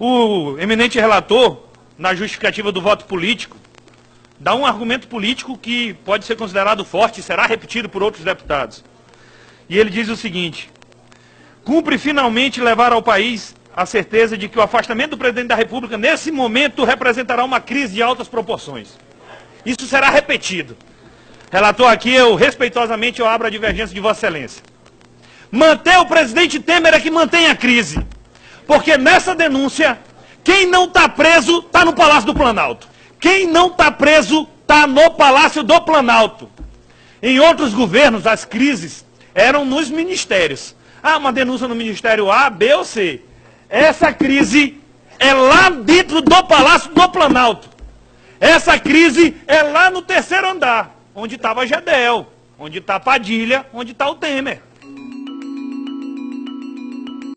O eminente relator, na justificativa do voto político, dá um argumento político que pode ser considerado forte e será repetido por outros deputados. E ele diz o seguinte: cumpre finalmente levar ao país a certeza de que o afastamento do presidente da República, nesse momento, representará uma crise de altas proporções. Isso será repetido. Relator, aqui respeitosamente, eu abro a divergência de Vossa Excelência. Manter o presidente Temer é que mantém a crise. Porque nessa denúncia, quem não está preso está no Palácio do Planalto. Quem não está preso está no Palácio do Planalto. Em outros governos, as crises eram nos ministérios. Ah, uma denúncia no Ministério A, B ou C. Essa crise é lá dentro do Palácio do Planalto. Essa crise é lá no terceiro andar, onde estava Gedel, onde está Padilha, onde está o Temer.